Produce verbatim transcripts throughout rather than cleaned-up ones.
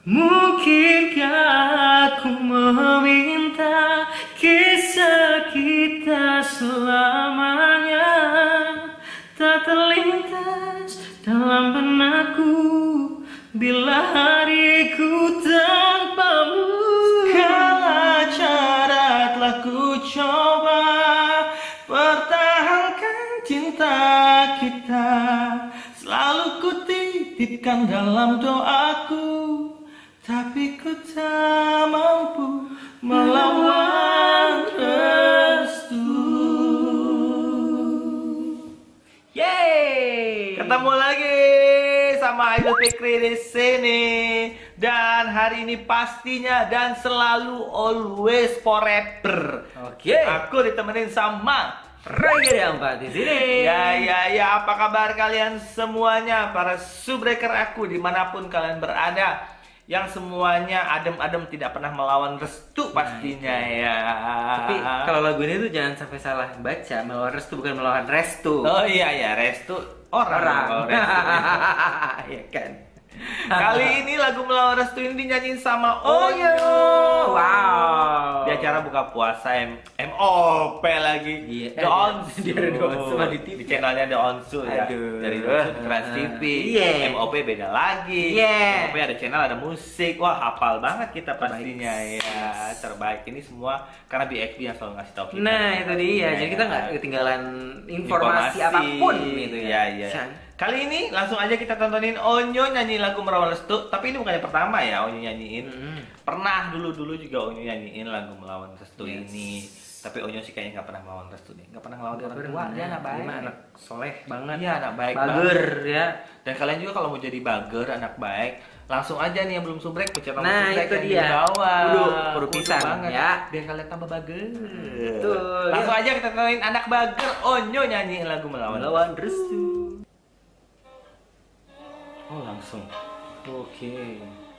Mungkinkah aku meminta kisah kita selamanya tak terlintas dalam benakku bila hariku tanpamu. Segala cara telah ku coba pertahankan cinta kita, selalu ku titipkan dalam doaku, tapi ku tak mampu melawan restu. Yeay! Ketemu lagi sama Aidil Fikri di sini. Dan hari ini pastinya dan selalu always forever. Oke. Aku ditemenin sama Raya Empat di sini. Ya ya ya, apa kabar kalian semuanya, para subbreaker aku dimanapun kalian berada, yang semuanya adem-adem tidak pernah melawan restu pastinya ya. Tapi kalau lagu ini tuh jangan sampai salah baca, melawan restu bukan melawan restu. Oh iya ya, restu orang. Orang. Oh, restu. Iya kan. Kali ini lagu melawan restu ini dinyanyiin sama Onyo. Onyo. Wow. Di acara buka puasa M M O P lagi. Iya. The Onsu. Dia ada The Onsu mah di T V. Di channelnya The Onsu ya. Aduh. Dari The Onsu di Trans T V. Iya. M O P beda lagi. Iya. M O P ada channel, ada musik. Wah, hafal banget kita Terbaik. pastinya ya. Terbaik ini semua karena B X B yang selalu ngasih tahu kita. Nah itu dia, jadi kita nggak ketinggalan informasi, apapun gitu ya. Iya, iya. Shan. Kali ini langsung aja kita tontonin Onyo nyanyi lagu Melawan Restu. Tapi ini bukan yang pertama ya Onyo nyanyiin. Mm-hmm. Pernah dulu-dulu juga Onyo nyanyiin lagu Melawan Restu Yes. ini. Tapi Onyo sih kayaknya nggak pernah melawan restu nih. Nggak pernah melawan Nggak orang pernah. tua. Dia anak baik. Dia mah anak soleh banget. Iya, anak baik Bager banget. ya. Dan kalian juga kalau mau jadi bager, anak baik, langsung aja nih yang belum subrek pencet tombol Nah, subrek itu yang dia. di bawah. Kudu, kudu Kudu pisan, banget ya. biar kalian tambah bager. Betul, Langsung ya. aja kita tontonin anak bager Onyo nyanyiin lagu Melawan. Melawan restu. Oh, langsung. Oke.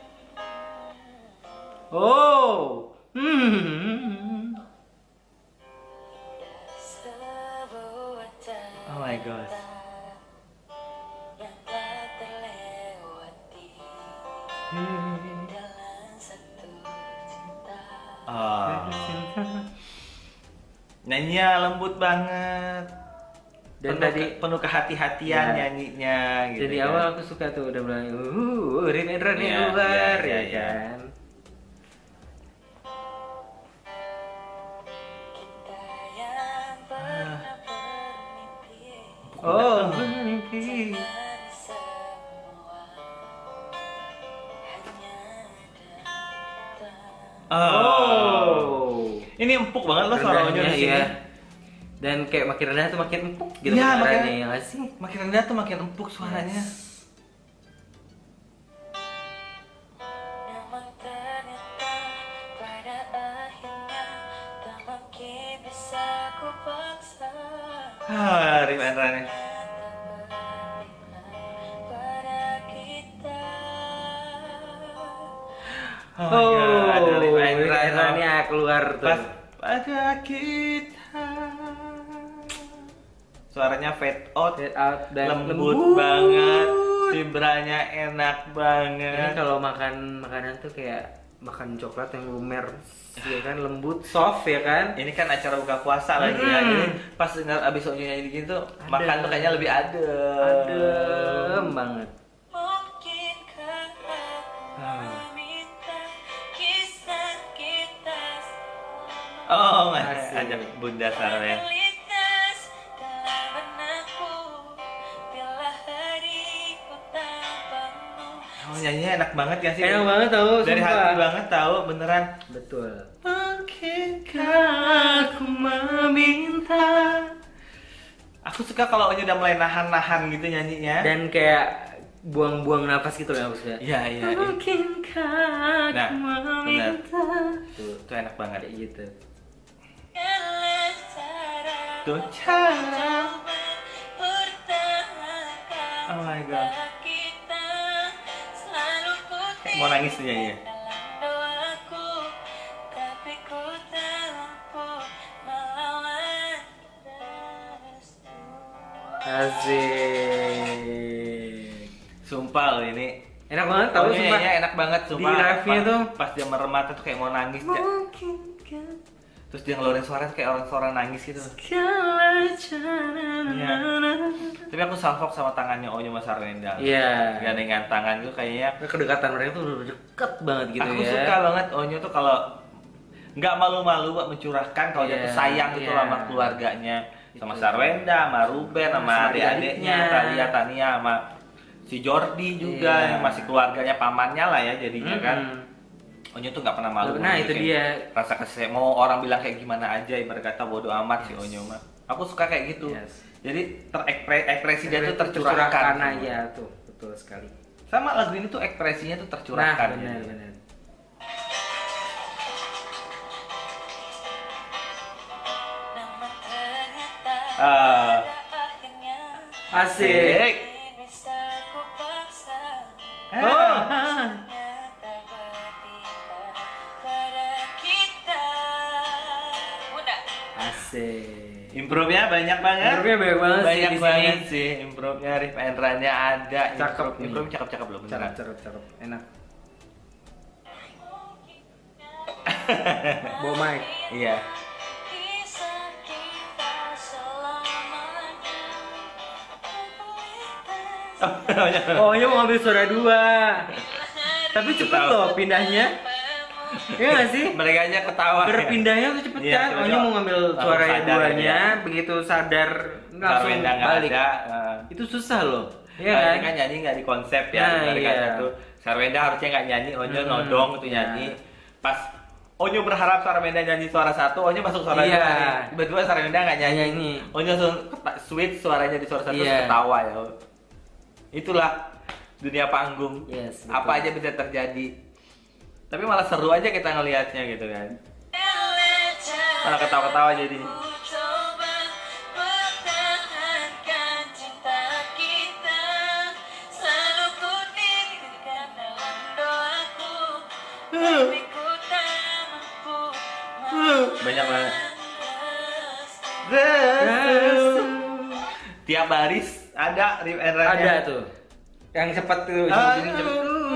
Oh. Hmm. Oh my god. Yang telah terlewati dalam satu cinta. Oh. Nyanyinya lembut banget. Dan penuh, tadi ke- penuh kehati-hatian Ya. nyanyinya gitu. Jadi kan. awal aku suka tuh udah bilang, uh, Rinendra nih Iya, luar, iya, ya iya. kan. Kita yang pernah bermimpi Oh, bermimpi. dan semua hanya datang. Oh. Ini empuk banget loh suara Onyo di sini. ya. Dan kayak makin rendah tuh makin empuk gitu Iya, kedengarannya, makin- ya nggak sih? Makin rendah tuh makin empuk suaranya. Namun ternyata pada akhirnya tak mungkin bisa ku paksa. Ah, Rinendra nih. Pada kita. Oh, my God, ada Rinendra Rinendra nih. nih ah, keluar tuh. Pas pada kita. Suaranya fade out, Fade out dan lembut, lembut. banget, vibranya enak Ini banget. kalau makan makanan tuh kayak makan coklat yang lumer, ya kan, lembut, soft ya kan. Ini kan acara buka puasa lagi ya. Hmm. Jadi pas dengar abis Onyo nyanyi gitu, Adem. makan tuh kayaknya lebih adem. Adem banget. Mungkinkah aku meminta kisah kita Oh, Asik. ajak Bunda Sarah ya. terlintas dalam benakku bila hariku tanpamu. Oh, nyanyinya enak banget ya sih. Enak banget tau, Dari sumpah. hati banget tahu beneran. Betul. Mungkinkah aku meminta. Aku suka kalau Onyo udah mulai nahan-nahan gitu nyanyinya. Dan kayak buang-buang nafas gitu ya maksudnya. Iya, iya. iya. Mungkinkah Nah, aku benar. meminta. Tuh, tuh enak banget. Kayak gitu. Segala cara Tuh cara. pertahankan Oh my God. cinta kita, selalu putih Mau nangis tuh nyanyinya. dalam doaku, tapi ku tak mampu melawan restu. Asik. Sumpah loh ini Enak banget tahu Onyo sumpah. nyanyinya enak banget sumpah. Di live-nya Pas- tuh. Pas dia merem mata tuh kayak mau nangis kayak. Terus dia ngeluarin suara kayak orang suara nangis gitu. Iya. Tapi aku salfok sama tangannya Onyo sama Sarwenda. Iya. Gandengan tangan tuh kayaknya. Kedekatan mereka tuh udah deket banget gitu Aku ya. suka banget Onyo tuh kalau nggak malu-malu buat mencurahkan kalau dia Iya, tuh sayang gitu iya. sama keluarganya, sama Itu. Sarwenda, sama Ruben, sama Sama adik-adiknya, adik-adiknya. Talia, Tania, sama si Jordi juga Iya. yang masih keluarganya pamannya lah ya jadinya kan. Mm-mm. Onyo tuh nggak pernah malu. Nah, itu bikin dia. Rasa kesel, mau orang bilang kayak gimana aja, ibarat kata bodo amat si Onyo mah. Aku suka kayak gitu. Yes. Jadi terekspresi dia tuh tercurahkan. Tercurahkan aja tuh, betul sekali. Sama lagu ini tuh ekspresinya tuh Nah, tercurahkan. benar gitu. benar. Namun ternyata Ah. pada akhirnya Asik. Asik. bisa ku paksa. Oh. Ternyata berpihak pada kita. Udah. Asik. Improve-nya banyak banget. Improve-nya banyak banget sih Banyak di sini. banget sih. Improve-nya, riff and run-nya ada. Cakep Improve- nih. Improve cakep-cakep belum Cakep, beneran. cakep, cakep. Enak. Bawa mic. Iya. Kisah kita selamanya. Oh, ini mau ngambil suara dua. Tapi cepet Tahu. loh pindahnya. Iya nggak sih? Mereka aja ketawa. Berpindahnya tuh cepet Iya, kan? Oh, ini coba. mau ngambil Langsung suara yang sadar duanya, aja. begitu sadar langsung Sarwenda nggak balik. ada. eh. Itu susah loh. Iya Nah, kan? ini kan nyanyi nggak di konsep ya. Nah, Mereka iya. tuh Sarwenda harusnya nggak nyanyi, Onyo Hmm, nodong itu iya. nyanyi. Pas Onyo berharap Sarwenda nyanyi suara satu, Onyo masuk suara Iya. dua. nih. Tiba-tiba Sarwenda nggak nyanyi. Nyanyi. Onyo langsung keta- switch suaranya di suara satu Iya. terus ketawa ya. Itulah dunia panggung. Yes, betul. Apa aja bisa terjadi. Tapi malah seru aja kita ngelihatnya gitu kan. Malah ketawa-ketawa jadi. Ku coba pertahankan cinta kita. Selalu ku titipkan dalam doaku. Tapi ku tak mampu Banyak banget. merestu. Tiap baris ada riff and run-nya. Ada tuh. Yang cepet tuh. Ah. ujung-ujungnya cepet.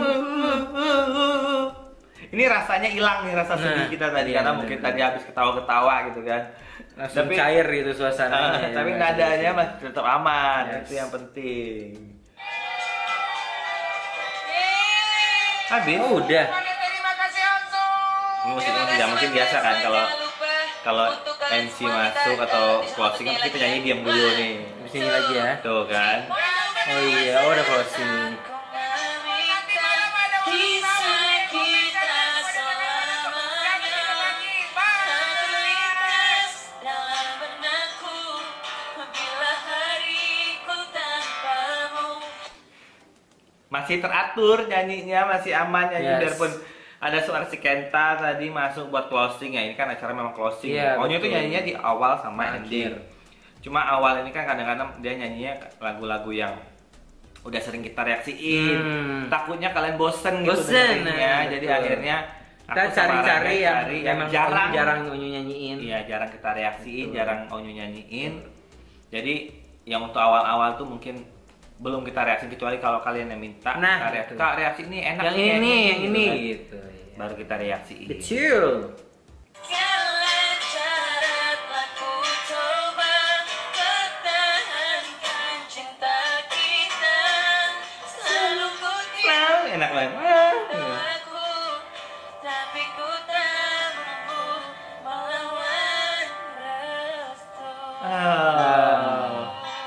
Ini rasanya hilang nih rasa sedih Nah, kita tadi iya, karena bener, mungkin bener. tadi habis ketawa-ketawa gitu kan. Langsung Tapi- cair gitu suasananya. Ah, ya, tapi masih nadanya bisa. masih tetap aman, Yes. itu yang penting. Habis. Oh, udah. Musik musik tidak mungkin biasa kan kalau kalau M C masuk atau closing kan kita nyanyi diam dulu nih. Di sini lagi ya. Tuh kan. Oh iya, oh udah closing. Kisah kita selamanya terlintas dalam benakku bila hariku tanpamu. Masih teratur nyanyinya, masih aman nyanyi Yes. biarpun ada suara si Kenta tadi masuk buat closing ya. Ini kan acara memang closing. Iya, Onyo tuh betul. nyanyinya di awal sama Akhir. ending. Cuma awal ini kan kadang-kadang dia nyanyinya lagu-lagu yang udah sering kita reaksiin. Hmm. Takutnya kalian bosen gitu Bosen, dengerinnya. nah, Jadi betul. akhirnya Kita aku sama cari-cari Rangga yang, cari yang jarang jarang Onyo nyanyiin. Iya, jarang kita reaksiin, Betul. jarang Onyo nyanyiin. Jadi yang untuk awal-awal tuh mungkin belum kita reaksi kecuali kalau kalian yang minta Nah, kita reaksi, betul. Kak, reaksi ini enak Yang nih, ini, nih," yang gitu ini kan. gitu. ya. Baru kita reaksiin. Kecil. Segala cara telah ku coba pertahankan cinta kita. Selalu ku Wow, enak banget. aku, tapi ku tak mampu melawan restu. Ah.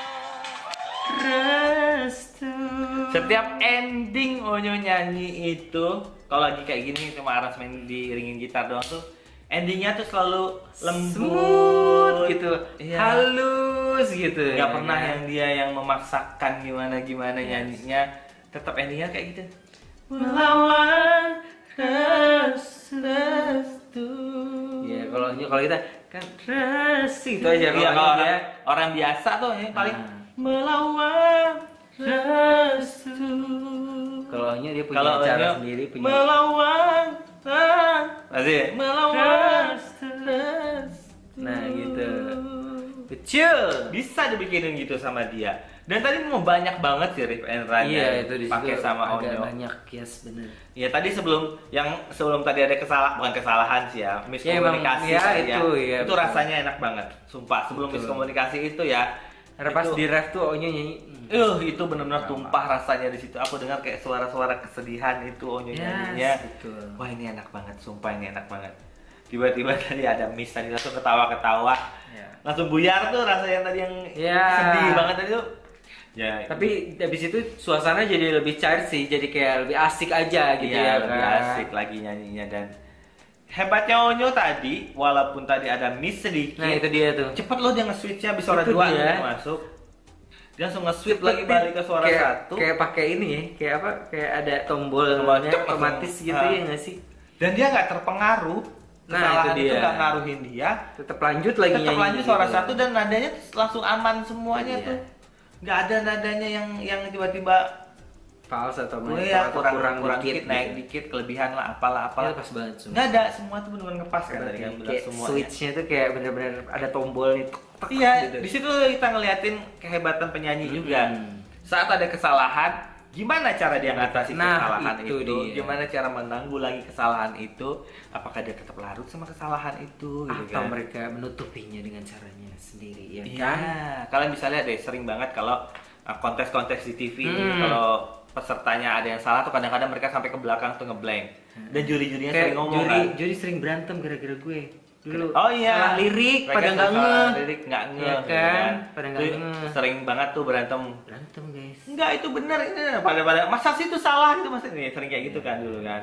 Setiap ending Onyo nyanyi itu kalau lagi kayak gini cuma aransemen diiringin gitar doang tuh endingnya tuh selalu lembut Smooth gitu. Iya. Halus gitu. Nggak ya pernah kan? yang dia yang memaksakan gimana gimana nyanyinya, tetap endingnya kayak gitu. Melawan restu. Iya, kalau kalau kita kan res itu aja Iya, kalau kalau dia orang, orang biasa tuh yang paling Ah. melawan restu. kalau Onyo dia punya Kalau cara Onyo sendiri, punya melawan masih Melawan restu. Nah, gitu. kecil. Bisa dibikinin gitu sama dia. Dan tadi mau banyak banget sih Rif and Run Iya, itu di pakai situ sama agak Onyo. banyak, yes bener. Ya tadi sebelum yang sebelum tadi ada kesalahan, bukan kesalahan sih ya, miskomunikasi Ya, emang, ya, tadi itu, ya, itu betul. rasanya enak banget. Sumpah, sebelum Betul. miskomunikasi itu ya. Karena pas itu- di ref tuh Onyo nyanyi. hmm. Uh, itu benar-benar tumpah rasanya di situ. Aku dengar kayak suara-suara kesedihan itu Onyo Yes, nyanyinya. betul. Wah, ini enak banget, sumpah ini enak banget. Tiba-tiba tadi ada miss tadi langsung ketawa-ketawa. Ya. Langsung buyar tuh rasanya tadi yang Ya. sedih banget tadi tuh. Ya, Tapi habis itu suasana jadi lebih cair sih, jadi kayak lebih asik aja gitu iya, ya lebih kan. asik lagi nyanyinya. Dan hebatnya Onyo tadi, walaupun tadi ada miss sedikit, Nah, itu dia tuh. cepet loh dia nge-switch-nya habis suara Itu dua dia. dia masuk. Dia langsung nge-switch Cepet lagi nih, balik ke suara kayak, satu. Kayak pakai ini ya, kayak apa? Kayak ada Tombol tombolnya cek otomatis langsung. gitu Ah. ya nggak sih? Dan dia nggak terpengaruh. Nah, Kesalahan itu itu dia. nggak ngaruhin dia. Tetap lanjut lagi Tetap nyanyi lanjut gitu. suara satu dan nadanya langsung aman semuanya Iya. tuh. Nggak ada nadanya yang yang tiba-tiba Fals atau oh main ya, atau kurang, kurang, dikit, dikit, naik gitu. dikit, kelebihan lah, apalah, Ya, apalah. pas banget semua. Nggak ada, semua tuh benar-benar ngepas kan tadi kan bilang Kayak semuanya. switchnya tuh kayak bener-bener ada tombol nih. tek, tek, Iya, gitu. di situ kita ngeliatin kehebatan penyanyi Hmm. juga. Saat ada kesalahan, gimana cara dia ngatasi Nah, kesalahan itu itu? dia. Gimana cara menanggulangi kesalahan itu? Apakah dia tetap larut sama kesalahan itu? Gitu Atau kan? mereka menutupinya dengan caranya sendiri ya Iya, kan? kalian bisa lihat deh, sering banget kalau uh, kontes-kontes di T V ini, Hmm. kalau pesertanya ada yang salah tuh kadang-kadang mereka sampai ke belakang tuh ngeblank. Dan juri-jurinya Kayak sering ngomong juri, kan. juri sering berantem gara-gara gue dulu. Oh iya, Salah lirik Mereka pada nggak salah ngeh. lirik nggak ngeh, Iya gitu kan? Pada nggak Itu ngeh. Sering banget tuh berantem. Berantem guys. Enggak, itu benar ini pada pada masa sih itu salah gitu mas ini sering kayak gitu kan dulu kan.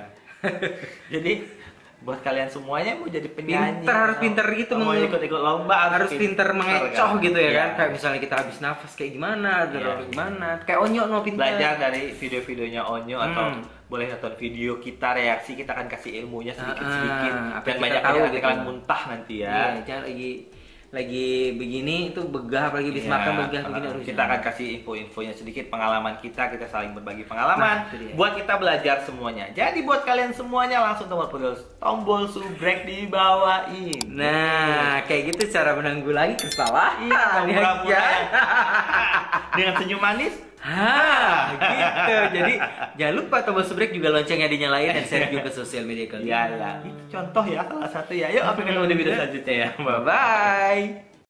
Jadi buat kalian semuanya mau jadi penyanyi, Pinter, harus mau- pinter gitu, mau meng- ikut-ikut lomba Harus pinter mengecoh kan? gitu ya Iya. kan? Kayak misalnya kita habis nafas kayak gimana, Iya. terus gimana? Kayak Onyo no pinter. Belajar dari video-videonya Onyo atau Hmm. boleh nonton video kita reaksi, kita akan kasih ilmunya sedikit-sedikit Ah, apa dan yang kita banyak tahu banyak gitu. kalian muntah nanti ya. Iya, jangan lagi lagi begini itu begah apalagi habis Iya, makan begah uh, begini harus. kita akan kasih info-infonya sedikit, pengalaman kita, kita saling berbagi pengalaman Nah, itu dia. buat kita belajar semuanya. Jadi buat kalian semuanya langsung tombol tombol subrek dibawain. Nah, kayak gitu cara menanggulangi kesalahan. Iya, kamu ya, pura-pura kan? yang- dengan senyum manis. Hah, gitu. Jadi jangan lupa tombol subscribe juga loncengnya dinyalain dan share juga ke sosial media kalian. Iya, ya. Itu contoh ya salah satu ya. Yuk, sampai ketemu di video selanjutnya ya. Bye bye. Bye.